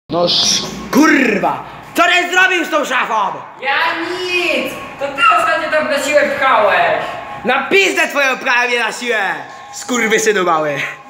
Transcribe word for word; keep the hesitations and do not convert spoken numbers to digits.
No kurwa! Co ty zrobił z tą szafą? Ja nic! To ty ostatnio tam na siłę pchałeś! Na pizdę twoją prawie na siłę! Skurwysynu mały!